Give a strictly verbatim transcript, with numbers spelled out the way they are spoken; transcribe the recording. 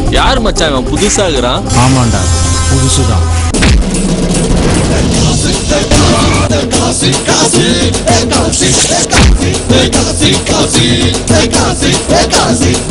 யார் மச்சான் இவன் புதுசா இருக்கிறான்? ஆமாண்டா புதுசுதான். Kasi, kasi, kasi, kasi, kasi, kasi, kasi, kasi, kasi,